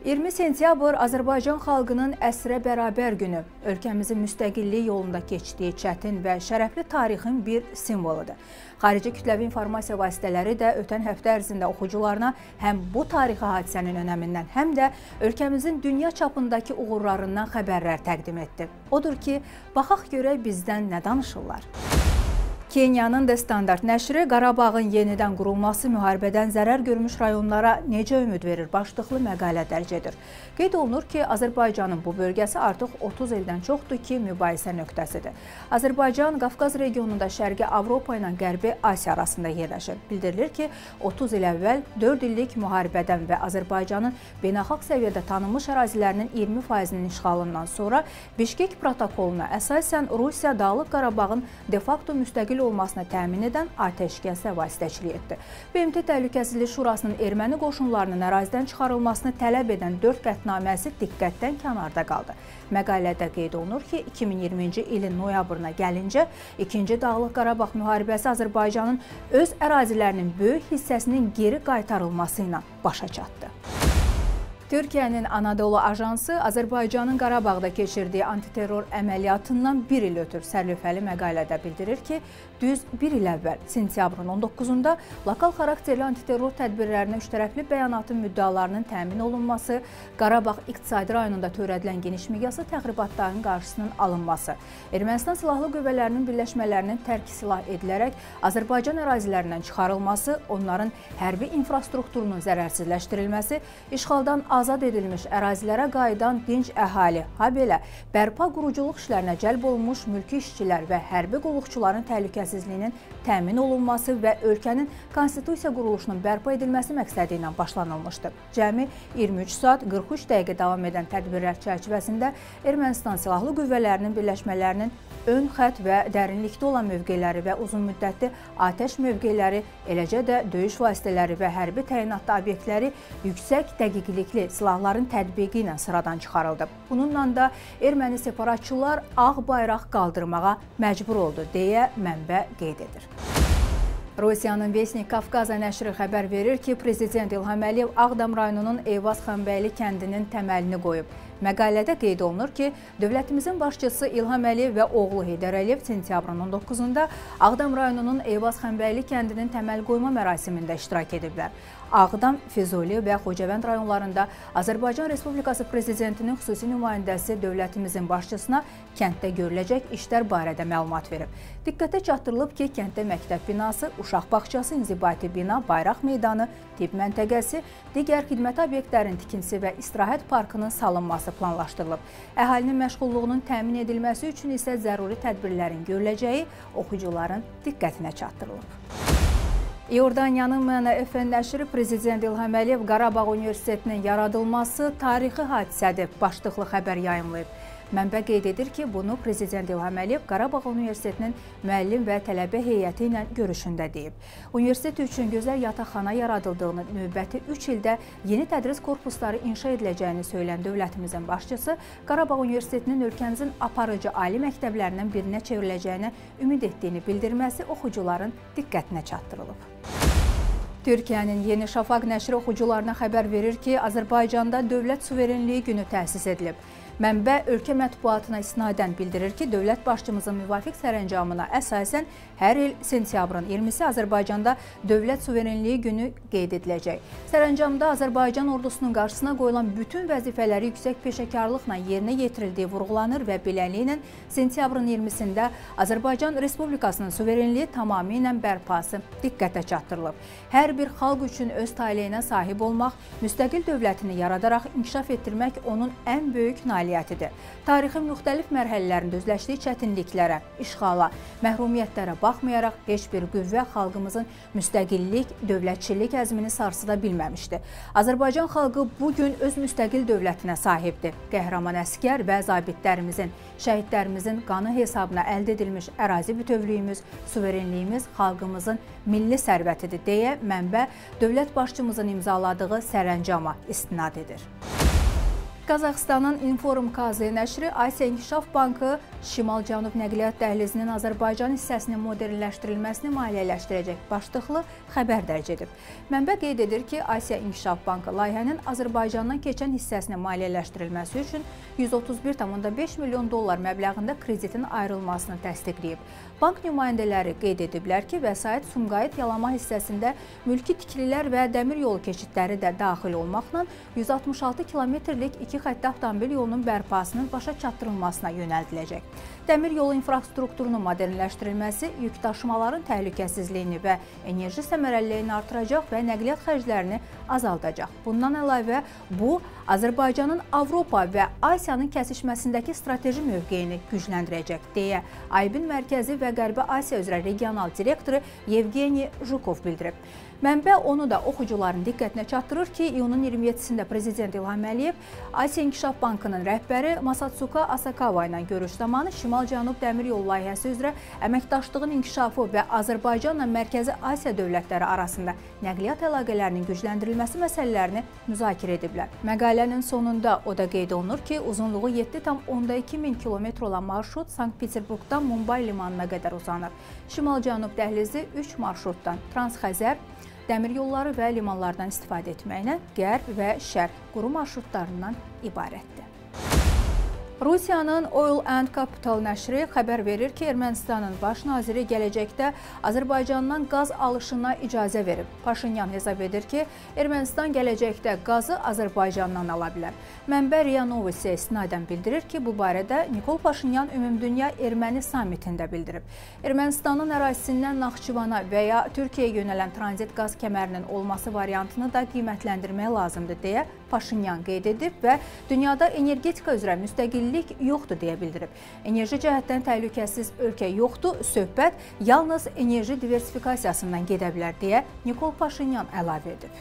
20 sentyabr Azərbaycan xalqının əsrə bərabər günü, ölkəmizin müstəqillik yolunda keçdiyi çətin və şərəfli tarixin bir simvoludur. Xarici kütləvi informasiya vasitələri də ötən həftə ərzində oxucularına həm bu tarixi hadisənin önəmindən, həm də ölkəmizin dünya çapındakı uğurlarından xəbərlər təqdim etdi. Odur ki, baxaq görək bizdən nə danışırlar. Kenyanın The Standard nəşri Qarabağın yenidən qurulması müharibədən zərər görmüş rayonlara necə ümid verir başlıqlı məqalə dərc edir. Qeyd olunur ki, Azərbaycanın bu bölgəsi artıq 30 ildən çoxdur ki, mübahisə nöqtəsidir. Azərbaycan Qafqaz regionunda Şərqi Avropa ilə Qərbi Asiya arasında yerləşir. Bildirilir ki, 30 il əvvəl 4 illik müharibədən və Azərbaycanın beynəlxalq səviyyədə tanınmış ərazilərinin 20%-nin işğalından sonra Bişkek protokoluna əsasən Rusiya Dağlıq Qarabağın de facto müstəqil olmasına təmin edən atəşkəsə vasitəçilik etdi. BMT Təhlükəsizlik Şurasının erməni qoşunlarının ərazidən çıxarılmasını tələb edən 4 qətnaməsi diqqətdən kənarda qaldı. Məqalədə qeyd olunur ki, 2020-ci ilin noyabrına gəlincə, 2-ci Dağlıq Qarabağ müharibəsi Azərbaycanın öz ərazilərinin böyük hissəsinin geri qaytarılması ilə başa çatdı. Türkiyənin Anadolu Ajansı Azərbaycanın Qarabağda keçirdiyi antiterror əməliyyatından bir il ötür sərlövhəli məqalədə bildirir ki, düz bir il əvvəl, sentyabrın 19-da lokal xarakterli antiterror tədbirlərinə üçtərəfli bəyanatın müddalarının təmin olunması, Qarabağ iqtisadi rayonunda törədilən geniş miqyaslı təxribatların qarşısının alınması, Ermənistan Silahlı Qüvvələrinin birləşmələrinin tərk silah edilərək Azərbaycan ərazilərindən çıxarılması, onların hərbi infrastrukturunun zərərsizləşdirilməsi, işğaldan azad edilmiş ərazilərə qayıdan dinc əhali, habelə bərpa quruculuq işlərinə cəlb olunmuş mülki işçilər və hərbi qulluqçuların təhlükəsizliyinin təmin olunması və ölkənin konstitusiya quruluşunun bərpa edilməsi məqsədi ilə başlanılmışdı. Cəmi 23 saat 43 dəqiqə davam edən tədbirlər çərçivəsində Ermənistan Silahlı Qüvvələrinin birləşmələrinin ön xətt və dərinlikdə olan mövqeləri və uzunmüddətli atəş mövqeləri, eləcə də döyüş vasitələri və hərbi təyinatlı obyektləri yüksək dəqiqlikli silahların tətbiqi ilə sıradan çıxarıldı. Bununla da erməni separatçılar ağ bayraq qaldırmağa məcbur oldu, deyə mənbə qeyd edir. Rusiyanın Vesnik Kafkaza nəşri xəbər verir ki, Prezident İlham Əliyev Ağdam rayonunun Eyvaz Xanbəyli kəndinin təməlini qoyub. Məqalədə qeyd olunur ki, dövlətimizin başçısı İlham Əliyev və oğlu Heydər Əliyev sentyabrın 19-da Ağdam rayonunun Eyvaz Xanbəyli kəndinin təməl qoyma mərasimində iştirak ediblər. Ağdam, Füzuli və Xocavənd rayonlarında Azərbaycan Respublikası Prezidentinin xüsusi nümayəndəsi dövlətimizin başçısına kənddə görüləcək işlər barədə məlumat verib. Diqqətə çatdırılıb ki, kənddə məktəb binası, uşaq bağçası, inzibati bina, bayraq meydanı, tibb məntəqəsi, digər xidmət obyektlərinin tikintisi və istirahət parkının salınması planlaşdırılıb. Əhalinin məşğulluğunun təmin edilməsi üçün isə zəruri tədbirlərin görüləcəyi oxucuların diqqətinə çatdırılıb. İordaniyanın MNF nəşri Prezident İlham Əliyev Qarabağ Universitetinin yaradılması tarixi hadisədir başlıqlı xəbər yayımlayıb. Mənbə qeyd edir ki, bunu Prezident İlham Əliyev Qarabağ Universitetinin müəllim və tələbə heyəti ilə görüşündə deyib. Universitet üçün gözəl yataqxana yaradıldığını, növbəti 3 ildə yeni tədris korpusları inşa ediləcəyini söyləyən dövlətimizin başçısı, Qarabağ Universitetinin ölkəmizin aparıcı ali məktəblərindən birinə çevriləcəyinə ümid etdiyini bildirməsi oxucuların diqqətinə çatdırılıb. Türkiyənin Yeni Şafaq nəşri oxucularına xəbər verir ki, Azərbaycanda Dövlət Suverenliyi günü təsis edilib. Mənbə ölkə mətbuatına isnadən bildirir ki, dövlət başçımızın müvafiq sərəncamına əsasən hər il sentyabrın 20-si Azərbaycanda Dövlət Suverenliyi günü qeyd ediləcək. Sərəncamda Azərbaycan ordusunun qarşısına qoyulan bütün vəzifələri yüksək peşəkarlıqla yerinə yetirildiyi vurğulanır və beləliklə sentyabrın 20-sində Azərbaycan Respublikasının suverenliyi tamamilə bərpası diqqətə çatdırılıb. Hər bir xalq üçün öz taleyinə sahib olmaq, müstəqil dövlətini yaradaraq inkişaf etdirmək onun ən böyük nailiyyətidir. Tarixin müxtəlif mərhələlərində üzləşdiyi çətinliklərə, işğala, məhrumiyyətlərə baxmayaraq heç bir qüvvə xalqımızın müstəqillik, dövlətçilik əzmini sarsıda bilməmişdi. Azərbaycan xalqı bugün öz müstəqil dövlətinə sahibdir. Qəhrəman əsgər və zabitlərimizin, şəhidlərimizin qanı hesabına əldə edilmiş ərazi bütövlüyümüz, suverenliyimiz xalqımızın milli sərvətidir deyə mənbə dövlət başçımızın imzaladığı sərəncama istinad edir. Qazaxıstanın Inform KZ nəşri Asiya İnkişaf Bankı Şimal-Cənub nəqliyyat dəhlizinin Azərbaycan hissəsinin modernləşdirilməsini maliyyələşdirəcək başlıqlı xəbər dərc edib. Mənbə qeyd edir ki, Asiya İnkişaf Bankı layihənin Azərbaycandan keçən hissəsinin maliyyələşdirilməsi üçün 131,5 milyon dollar məbləğində kreditin ayrılmasını təsdiqləyib. Bank nümayəndələri qeyd ediblər ki, vəsait Sumqayıt-Yalama hissəsində mülki tikililər və dəmir yolu keçidləri də daxil olmaqla 166 kilometrlik 2 xəttli avtomobil yolunun bərpasının başa çatdırılmasına yönəldiləcək. Dəmir yolu infrastrukturunun modernləşdirilməsi yük daşımaların təhlükəsizliyini və enerji səmərəliliyini artıracaq və nəqliyyat xərclərini azaldacaq. Bundan əlavə, bu, Azərbaycanın Avropa və Asiyanın kəsişməsindəki strateji mövqeyini gücləndirəcək, deyə AİB-in Mərkəzi və Qərbi Asiya üzrə regional direktoru Yevgeniy Jukov bildirib. Mənbə onu da oxucuların diqqətinə çatdırır ki, iyunun 27-sində Prezident İlham Əliyev Asiya İnkişaf Bankının rəhbəri Masatsuka Asakawa ilə görüş zamanı Şimal-Cənub dəmir yolu layihəsi üzrə əməkdaşlığın inkişafı və Azərbaycanla Mərkəzi Asiya dövlətləri arasında nəqliyyat əlaqələrinin gücləndirilməsi məsələlərini müzakirə ediblər. Məqalənin sonunda o da qeyd olunur ki, uzunluğu 7,2 min kilometr olan marşrut Sankt-Peterburqdan Mumbay limanına qədər uzanır. Şimal-Cənub dəhlizi 3 marşrutdan Transxəzər, dəmir yolları və limanlardan istifadə etməklə qərb və şərq quru marşrutlarından ibarətdir. Rusiyanın Oil and Capital nəşri xəbər verir ki, Ermənistanın baş naziri gələcəkdə Azərbaycandan qaz alışına icazə verib. Paşinyan hesab edir ki, Ermənistan gələcəkdə qazı Azərbaycandan ala bilər. Mənbə RIA Novostiyə istinadən bildirir ki, bu barədə Nikol Paşinyan Ümumdünya Erməni sammitində bildirib. Ermənistanın ərazisindən Naxçıvana və ya Türkiyəyə yönələn tranzit qaz kəmərinin olması variantını da qiymətləndirmək lazımdır, deyə Paşinyan qeyd edib və dünyada energetika üzrə müstəqillik yoxdur deyə bildirib. Enerji cəhətdən təhlükəsiz ölkə yoxdur, söhbət yalnız enerji diversifikasiyasından gedə bilər deyə Nikol Paşinyan əlavə edib.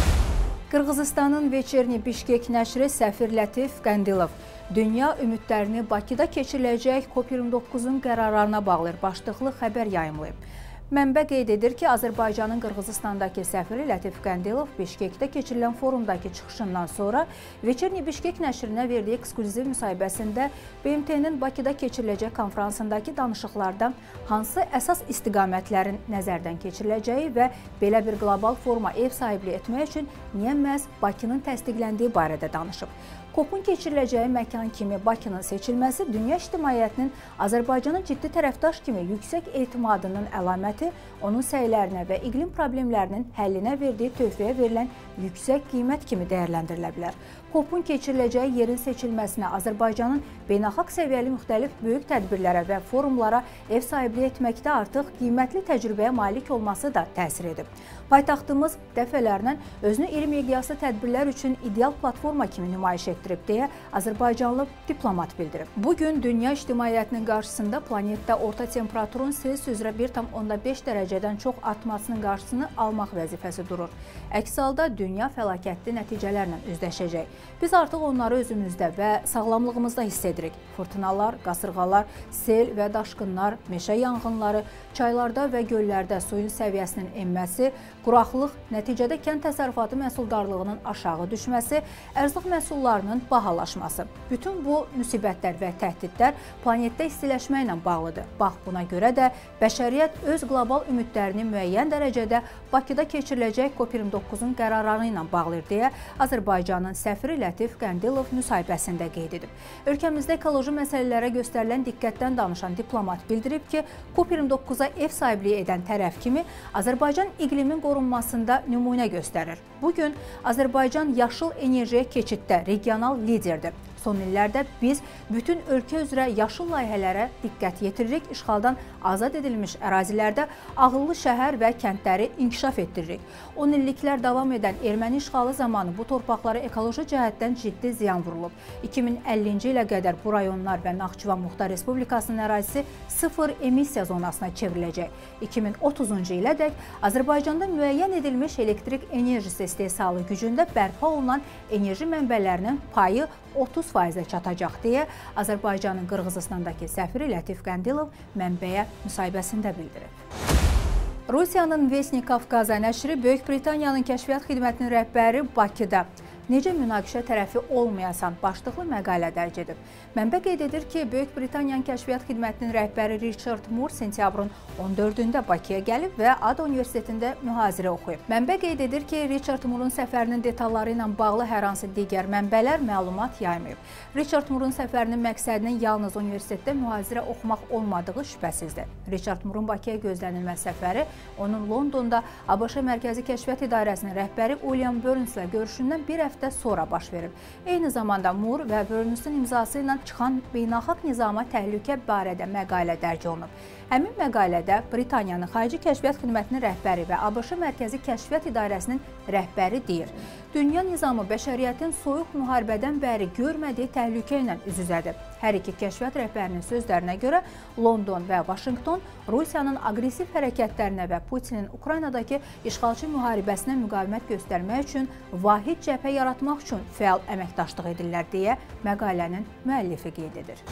Qırğızıstanın Veçerni Bişkek nəşri səfir Lətif Qəndilov dünya ümidlərini Bakıda keçiriləcək COP29-un qərarlarına bağlı başlıqlı xəbər yayımlayıb. Mənbə qeyd edir ki, Azərbaycanın Qırğızıstandakı səfiri Lətif Qəndilov Bişkekdə keçirilən forumdakı çıxışından sonra Veçerni Bişkek nəşrinə verdiyi eksklüziv müsahibəsində BMT-nin Bakıda keçiriləcək konferansındakı danışıqlardan hansı əsas istiqamətlərin nəzərdən keçiriləcəyi və belə bir qlobal foruma ev sahibliyi etmək üçün niyə məhz Bakının təsdiqləndiyi barədə danışıb. COP-un keçiriləcəyi məkan kimi Bakının seçilməsi dünya ictimaiyyətinin Azərbaycanın ciddi tərəfdaş kimi yüksək etimadının əlaməti, onun səylərinə və iqlim problemlərinin həllinə verdiyi töhfəyə verilən yüksək qiymət kimi dəyərləndirilə bilər. COP-un keçiriləcəyi yerin seçilməsinə Azərbaycanın beynəlxalq səviyyəli müxtəlif böyük tədbirlərə və forumlara ev sahibliyi etməkdə artıq qiymətli təcrübəyə malik olması da təsir edib. Paytaxtımız dəfələrlə özünü iri miqyaslı tədbirlər üçün ideal platforma kimi nümayiş etdirib, deyə Azərbaycanlı diplomat bildirib. Bugün dünya ictimaiyyətinin qarşısında planetdə orta temperaturun Selsi üzrə 1,5 dərəcədən çox artmasının qarşısını almaq vəzifəsi durur. Əks halda dünya fəlakətli nəticələrlə üzləşəcək. Biz artıq onları özümüzdə və sağlamlığımızda hiss edirik. Fırtınalar, qasırğalar, sel və daşqınlar, meşə yanğınları, çaylarda və göllərdə suyun səviyyəsinin enməsi, quraqlıq, nəticədə kənd təsərrüfatı məhsuldarlığının aşağı düşməsi, ərzaq məhsullarının bahalaşması. Bütün bu müsibətlər və təhdidlər planetdə istiləşməklə bağlıdır. Bax, buna görə də bəşəriyyət öz qlobal ümidlərini müəyyən dərəcədə Bakıda keçiriləcək COP29-un qərarları ilə bağlıdır, deyə Azərbaycanın səfiri Lətif Qəndilov müsahibəsində qeyd edib. Ölkəmizdə ekoloji məsələlərə göstərilən diqqətdən danışan diplomat bildirib ki, COP29-a ev sahibliyi edən tərəf kimi Azərbaycan iqlimin qorunmasında nümunə göstərir. Bugün Azərbaycan yaşıl enerjiyə keçiddə regional liderdir. Son illərdə biz bütün ölkə üzrə yaşıl layihələrə diqqət yetiririk, işğaldan azad edilmiş ərazilərdə ağıllı şəhər və kəndləri inkişaf etdiririk. 10 illiklər davam edən erməni işğalı zamanı bu torpaqlara ekoloji cəhətdən ciddi ziyan vurulub. 2050-ci ilə qədər bu rayonlar və Naxçıvan Muxtar Respublikasının ərazisi sıfır emissiya zonasına çevriləcək. 2030-cu ilədək Azərbaycanda müəyyən edilmiş elektrik enerjisi istehsalı gücündə bərpa olunan enerji mənbələrinin payı 30%-ə çatacaq, deyə Azərbaycanın Qırğızıstandakı səfiri Lətif Qəndilov mənbəyə müsahibəsində bildirib. Rusiyanın Vesnik Kafkaza nəşri Böyük Britaniyanın kəşfiyyat xidmətinin rəhbəri Bakıda necə münaqişə tərəfi olmayasan başlıqlı məqalə dərc edib. Mənbə qeyd edir ki, Böyük Britaniyanın Kəşfiyyat Xidmətinin rəhbəri Richard Moore sentyabrın 14-də Bakıya gəlib və Ada Universitetində mühazirə oxuyub. Mənbə qeyd edir ki, Richard Moore'un səfərinin detalları ilə bağlı hər hansı digər mənbələr məlumat yaymayıb. Richard Moore'un səfərinin məqsədinin yalnız universitetdə mühazirə oxumaq olmadığı şübhəsizdir. Richard Moore'un Bakıya gözlənilməz səfəri onun Londonda ABŞ Mərkəzi Kəşfiyyat İdarəsinin rəhbəri William Burns'la görüşündən bir həftə sonra baş verib. Eyni zamanda Moore və Burns'un imzası ilə çıxan beynəlxalq nizama təhlükə barədə məqalə dərc olunub. Həmin məqalədə Britaniyanın Xarici Kəşfiyyat Xidmətinin rəhbəri və ABŞ Mərkəzi Kəşfiyyat İdarəsinin rəhbəri deyir: Dünya nizamı bəşəriyyətin soyuq müharibədən bəri görmədiyi təhlükə ilə üz-üzədir. Hər iki kəşfiyyat rəhbərinin sözlərinə görə London və Vaşinqton Rusiyanın aqressiv hərəkətlərinə və Putinin Ukraynadakı işğalçı müharibəsinə müqavimət göstərmək üçün vahid cəbhə yaratmaq üçün fəal əməkdaşlıq edirlər deyə məqalənin müəllifi qeyd edir.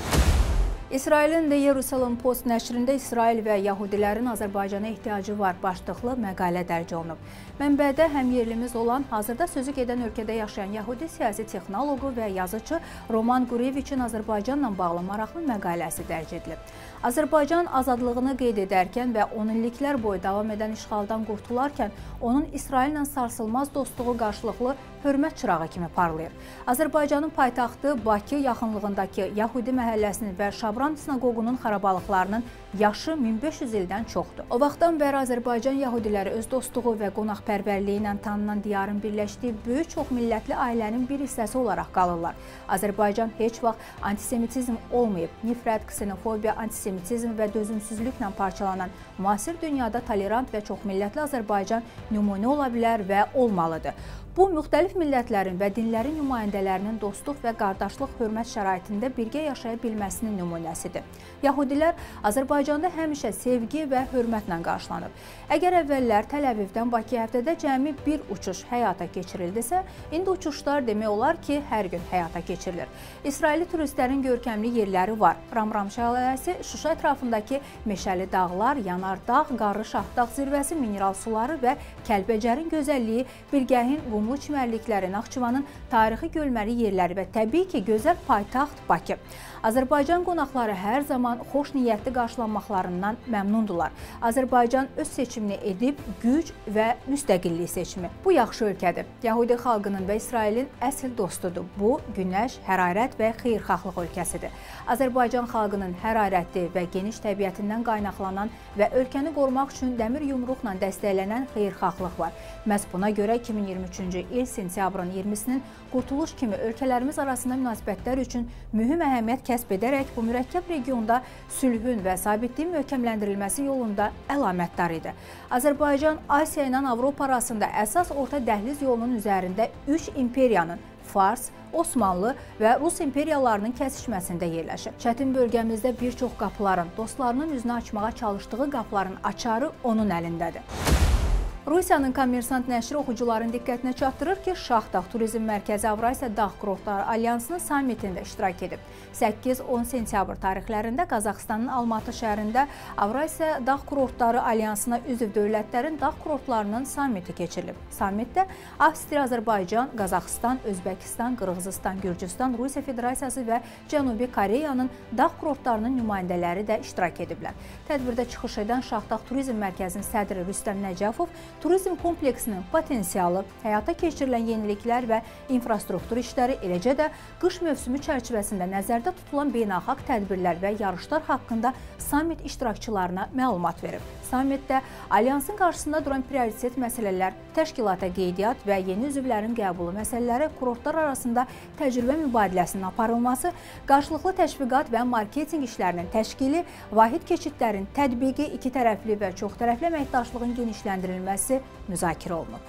İsrailin The Jerusalem Post nəşrində İsrail və Yahudilərin Azərbaycana ehtiyacı var başlıqlı məqalə dərc olunub. Mənbədə həm yerlimiz olan, hazırda sözü gedən ölkədə yaşayan Yahudi siyasi texnoloqu və yazıcı Roman Gureviçin Azərbaycanla bağlı maraqlı məqaləsi dərc edilib. Azərbaycan azadlığını qeyd edərkən və 10 illiklər boyu davam edən işğaldan qurtularkən onun İsraillə sarsılmaz dostluğu qarşılıqlı hörmət çırağı kimi parlayır. Azərbaycanın paytaxtı Bakı yaxınlığındakı Yahudi məhəlləsinin və Şabran sinaqoqunun xarabalıqlarının yaşı 1500 ildən çoxdur. O vaxtdan bəri Azərbaycan Yahudiləri öz dostluğu və qonaqpərvərliyi ilə tanınan diyarın birləşdiyi böyük çoxmillətli ailənin bir hissəsi olaraq qalırlar. Azərbaycan heç vaxt antisemitizm olmayıb. Nifrət, ksenofobiya, antisemitizm və dözümsüzlüklə parçalanan müasir dünyada tolerant və çoxmillətli Azərbaycan nümunə ola bilər və olmalıdır. Bu, müxtəlif millətlərin və dinlərin nümayəndələrinin dostluq və qardaşlıq hörmət şəraitində birgə yaşaya bilməsinin nümunəsidir. Yahudilər Azərbaycanda həmişə sevgi və hörmətlə qarşılanıb. Əgər əvvəllər Təl-Əvivdən Bakıya həftədə cəmi bir uçuş həyata keçirildisə, indi uçuşlar demək olar ki, hər gün həyata keçirilir. İsrailli turistlərin görkəmli yerləri var. Ramram şəlaləsi, Şuşa ətrafındakı meşəli dağlar, Yanardağ, Qarlı Şahdağ zirvəsi, mineral suları və Kəlbəcərin gözəlliyi, Bilgəhin qumlu çimərlikləri, Naxçıvanın tarixi gölməli yerləri və təbii ki, gözəl paytaxt Bakı. Azərbaycan qonaqları hər zaman xoş niyyətli qarşılanmaqlarından məmnundular. Azərbaycan öz seçimini edib, güc və müstəqillik seçimi. Bu yaxşı ölkədir. Yahudi xalqının və İsrailin əsl dostudur. Bu, günəş, hərarət və xeyirxahlıq ölkəsidir. Azərbaycan xalqının hərarətli və geniş təbiətindən qaynaqlanan və ölkəni qorumaq üçün dəmir yumruqla dəstəklənən xeyirxahlıq var. Məhz buna görə 2023-cü il sentyabrın 20-sinin qurtuluş kimi ölkələrimiz arasında münasibətlər üçün mühüm əhəmiyyət kəsb edərək bu mürəkkəb regionda sülhün və sabitliyin möhkəmləndirilməsi yolunda əlamətdar idi. Azərbaycan Asiya ilə Avropa arasında əsas orta dəhliz yolunun üzərində 3 imperiyanın Fars, Osmanlı və Rus imperiyalarının kəsişməsində yerləşir. Çətin bölgəmizdə bir çox qapıların, dostlarının üzünü açmağa çalışdığı qapıların açarı onun əlindədir. Rusiyanın Kommersant nəşri oxucuların diqqətinə çatdırır ki, Şahdağ Turizm Mərkəzi Avrasiya Dağ Kurortları Alyansının sammitində iştirak edib. 8-10 sentyabr tarixlərində Qazaxıstanın Almatı şəhərində Avrasiya Dağ Kurortları Alyansına üzv dövlətlərin dağ kurortlarının sammiti keçirilib. Sammitdə Avstriya, Azərbaycan, Qazaxıstan, Özbəkistan, Qırğızistan, Gürcüstan, Rusiya Federasiyası və Cənubi Koreyanın dağ kurortlarının nümayəndələri də iştirak ediblər. Tədbirdə çıxış edən Şahdağ Turizm Mərkəzinin sədri Rüstəm Nəcəfov turizm kompleksinin potensialı, həyata keçirilən yeniliklər və infrastruktur işləri, eləcə də qış mövsümü çərçivəsində nəzərdə tutulan beynəlxalq tədbirlər və yarışlar haqqında sammit iştirakçılarına məlumat verib. Sammitdə Alyansın qarşısında duran prioritet məsələlər, təşkilata qeydiyyat və yeni üzvlərin qəbulu məsələləri, kurortlar arasında təcrübə mübadiləsinin aparılması, qarşılıqlı təşviqat və marketinq işlərinin təşkili, vahid keçidlərin tətbiqi, iki tərəfli və çox tərəfli əməkdaşlığın genişləndirilməsi müzakirə olunub.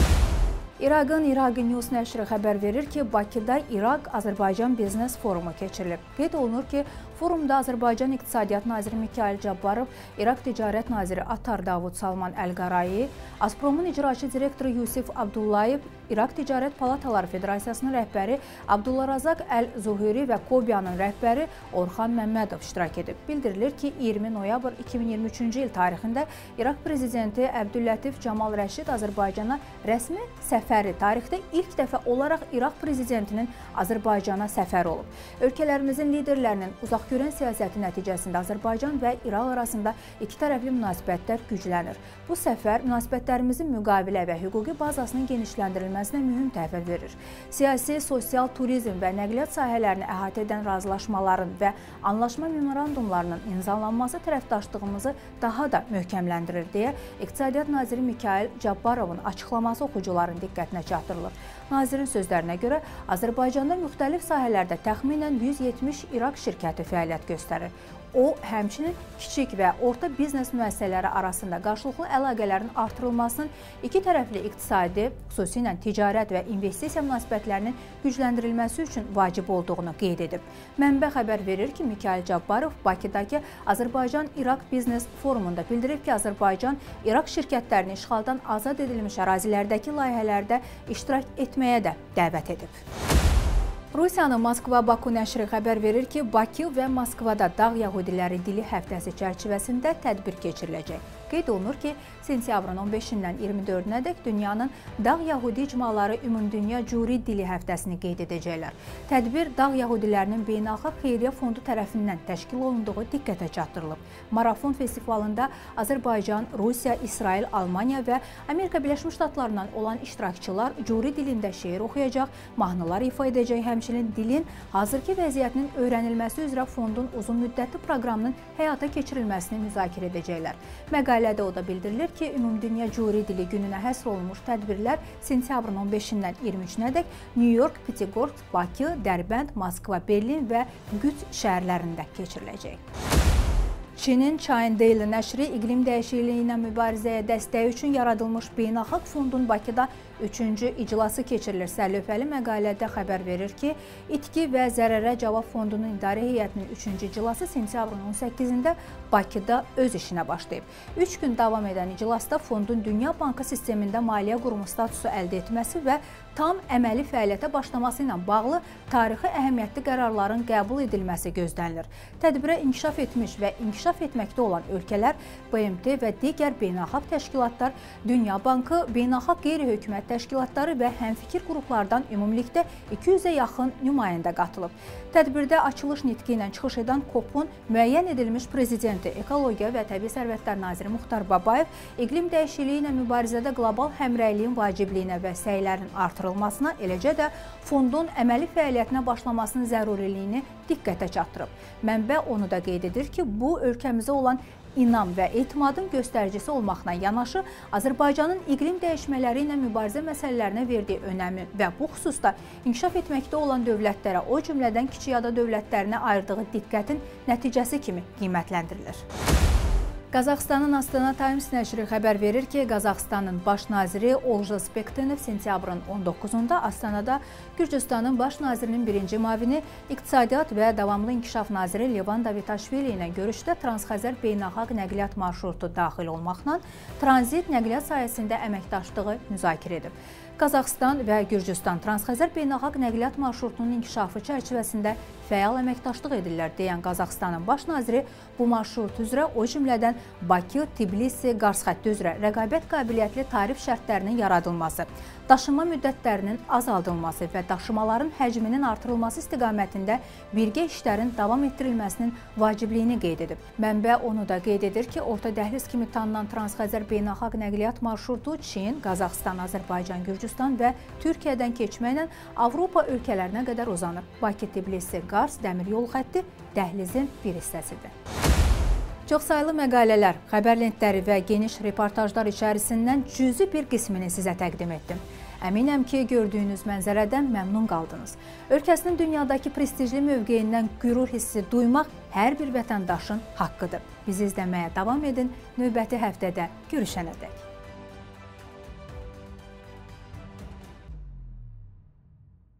İraqın İraqi News nəşri xəbər verir ki, Bakıda İraq-Azərbaycan Biznes Forumu keçirilib. Qeyd olunur ki, forumda Azərbaycan İqtisadiyyat Naziri Mikayıl Cabbarov, İraq Ticarət Naziri Atar Davud Salman Əl-Qarayi, Azpromun icraçı direktoru Yusif Abdullayev, İraq Ticarət Palataları Federasiyasının rəhbəri Abdullarazaq Əl-Zuhuri və Kobiyanın rəhbəri Orxan Məmmədov iştirak edib. Bildirilir ki, 20 noyabr 2023-cü il tarixində İraq prezidenti Əbdüllətif Camal Rəşid Azərbaycana rəsmi səfər səfəri tarixdə ilk dəfə olaraq İraq prezidentinin Azərbaycana səfəri olub. Ölkələrimizin liderlərinin uzaqgörən siyasəti nəticəsində Azərbaycan və İraq arasında ikitərəfli münasibətlər güclənir. Bu səfər münasibətlərimizin müqavilə və hüquqi bazasının genişləndirilməsinə mühüm təhvil verir. Siyasi, sosial, turizm və nəqliyyat sahələrini əhatə edən razılaşmaların və anlaşma memorandumlarının imzalanması tərəfdaşlığımızı daha da möhkəmləndirir deyə İqtisadiyyat naziri Mikayıl Cabbarovun açıqlaması oxucuların diqqətinə çatdırılır. Nazirin sözlərinə görə Azərbaycanda müxtəlif sahələrdə təxminən 170 İraq şirkəti fəaliyyət göstərir. O, həmçinin kiçik və orta biznes müəssisələri arasında qarşılıqlı əlaqələrin artırılmasının iki tərəfli iqtisadi, xüsusilə ticarət və investisiya münasibətlərinin gücləndirilməsi üçün vacib olduğunu qeyd edib. Mənbə xəbər verir ki, Mikayıl Cabbarov Bakıdakı Azərbaycan-İraq Biznes Forumunda bildirib ki, Azərbaycan İraq şirkətlərini işğaldan azad edilmiş ərazilərdəki layihələrdə iştirak etməyə də dəvət edib. Rusiyanın Moskva-Baku nəşri xəbər verir ki, Bakı və Moskvada Dağ Yəhudiləri dili həftəsi çərçivəsində tədbir keçiriləcək. Qeyd olunur ki, sentyabrın 15-dən 24-nədək dünyanın Dağ Yəhudi icmaları Ümumdünya Curi Dili həftəsini qeyd edəcəklər. Tədbir Dağ Yəhudilərinin Beynəlxalq Xeyriyyə Fondu tərəfindən təşkil olunduğu diqqətə çatdırılıb. Marafon festivalında Azərbaycan, Rusiya, İsrail, Almaniya və Amerika Birləşmiş Ştatlarından olan iştirakçılar Curi dilində şeir oxuyacaq, mahnılar ifa edəcək, həmçinin dilin hazırki vəziyyətinin öyrənilməsi üzrə fondun uzunmüddətli proqramının həyata keçirilməsini müzakirə edəcəklər. Məqalədə o da bildirilir ki, Ümumdünya Curi Dili gününə həsr olunmuş tədbirlər sentyabrın 15-dən 23-nədək New York, Pitigorsk, Bakı, Dərbənd, Moskva, Berlin və Qüds şəhərlərində keçiriləcək. Çinin China Daily nəşri iqlim dəyişikliyi ilə mübarizəyə dəstəyi üçün yaradılmış Beynəlxalq Fondun Bakıda 3-cü iclası keçirilir. Sərlövhəli məqalədə xəbər verir ki, İtki və Zərərə Cavab Fondunun İdarə Heyətinin 3-cü iclası sentyabrın 18-də Bakıda öz işinə başlayıb. 3 gün davam edən iclasda fondun Dünya Bankı sistemində maliyyə qurumu statusu əldə etməsi və tam əməli fəaliyyətə başlaması ilə bağlı tarixi əhəmiyyətli qərarların qəbul edilməsi gözlənilir. Tədbirə inkişaf etmiş və inkişaf etməkdə olan ölkələr, BMT və digər beynəlxalq təşkilatlar, Dünya Bankı, beynəlxalq qeyri-hökumət təşkilatları və həmfikir qruplardan ümumilikdə 200-ə yaxın nümayəndə qatılıb. Tədbirdə açılış nitqi ilə çıxış edən COP-un müəyyən edilmiş prezidenti, Ekologiya və Təbii Sərvətlər naziri Muxtar Babayev iqlim dəyişikliyi ilə mübarizədə qlobal həmrəyliyin vacibliyinə və səylərin artırılmasına, eləcə də fondun əməli fəaliyyətinə başlamasının zəruriliyini diqqətə çatdırıb. Mənbə onu da qeyd edir ki, bu ölkəmizə olan inam və etimadın göstəricisi olmaqla yanaşı, Azərbaycanın iqlim dəyişmələri ilə mübarizə məsələlərinə verdiyi önəmi və bu xüsusda inkişaf etməkdə olan dövlətlərə, o cümlədən kiçik ada dövlətlərinə ayırdığı diqqətin nəticəsi kimi qiymətləndirilir. Qazaxıstanın Astana Times nəşri xəbər verir ki, Qazaxıstanın baş naziri Olja Spektenov sentyabrın 19-da Astanada Gürcüstanın baş nazirinin birinci müavini, İqtisadiyyat və Davamlı İnkişaf naziri Levan Davitaşvili ilə görüşdə Transxəzər beynəlxalq nəqliyyat marşrutu daxil olmaqla tranzit nəqliyyat sayəsində əməkdaşlığı müzakirə edib. Qazaxıstan və Gürcüstan Transxəzər beynəlxalq nəqliyyat marşrutunun inkişafı çərçivəsində fəal əməkdaşlıq edirlər deyən Qazaxıstanın baş naziri bu marşrut üzrə o cümlədən Bakı, Tbilisi, Qars xətti üzrə rəqabət qabiliyyətli tarif şərtlərinin yaradılması, daşınma müddətlərinin azaldılması və daşımaların həcminin artırılması istiqamətində birgə işlərin davam etdirilməsinin vacibliyini qeyd edib. Mənbə onu da qeyd edir ki, orta dəhliz kimi tanınan Transxəzər beynəlxalq nəqliyyat marşrutu Çin, Qazaxıstan, Azərbaycan, Gürcüstan və Türkiyədən keçməklə Avropa ölkələrinə qədər uzanır. Bakı, Tbilisi, Qars dəmir yolu xətti dəhlizin bir hissəsidir. Çoxsaylı məqalələr, xəbər lentləri və geniş reportajlar içərisindən cüzi bir qismini sizə təqdim etdim. Əminəm ki, gördüyünüz mənzərədən məmnun qaldınız. Ölkəsinin dünyadakı prestijli mövqeyindən qürur hissi duymaq hər bir vətəndaşın haqqıdır. Bizi izləməyə davam edin, növbəti həftədə görüşənədək.